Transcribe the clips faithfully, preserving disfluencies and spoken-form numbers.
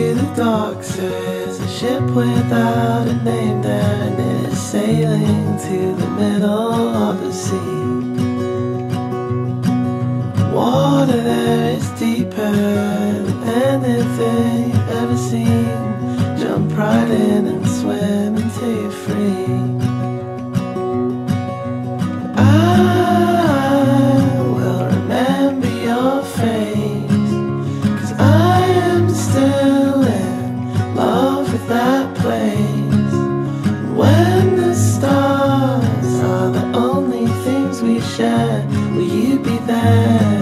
to the docks, there is a ship without a name there, and it is sailing to the middle of the sea. Water there is deeper than anything you've ever seen. Jump right in and swim until you're free. I will remember your face, 'cause I am still in love with that place. When the stars are the only things we share, will you be there?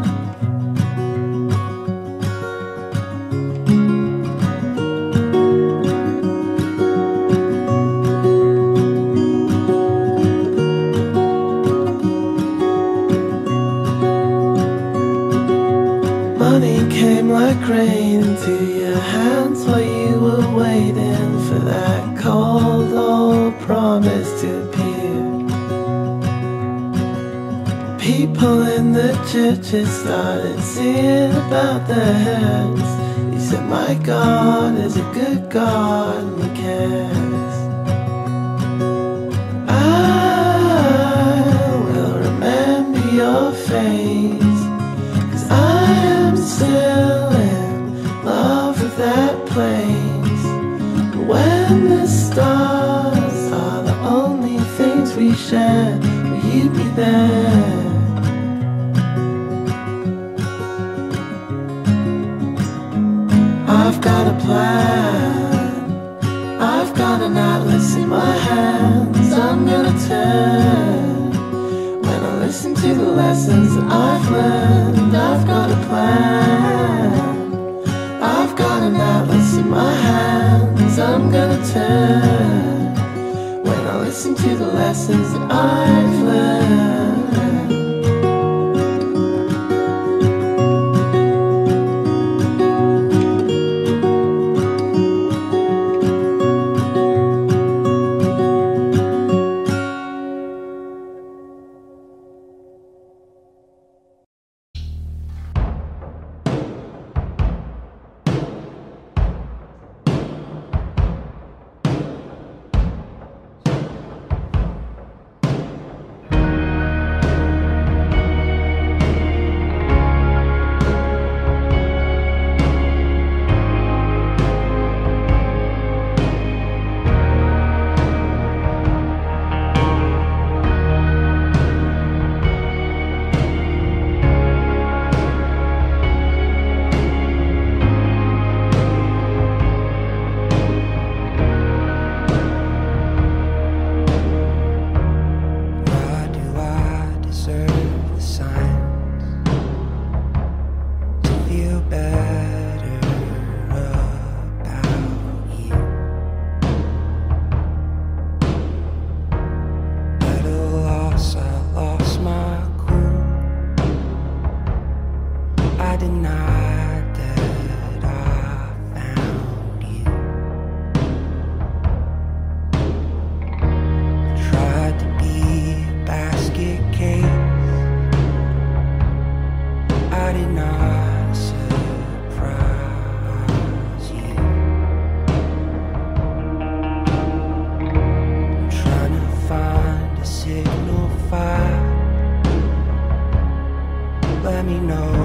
Money came like rain into your hands while you were waiting for that cold old promise to appear. People in the churches started singing about their heads. He said, my God is a good God and He cares. I will remember your face, 'cause I am still in love with that place. When the stars are the only things we share, will you be there? I've got a plan, I've got an atlas in my hands. I'm gonna turn when I listen to the lessons that I've learned. I've got a plan, I've got an atlas in my hands. I'm gonna turn when I listen to the lessons that I've learned. Let me know